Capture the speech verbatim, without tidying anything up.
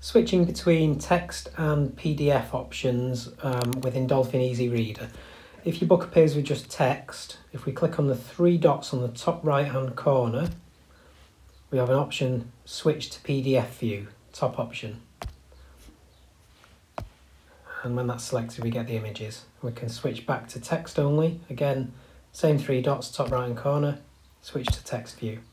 switching between text and P D F options um, within Dolphin Easy Reader. If your book appears with just text, if we click on the three dots on the top right hand corner, we have an option switch to P D F view, top option. And when that's selected we get the images. We can switch back to text only, again same three dots top right hand corner, switch to text view.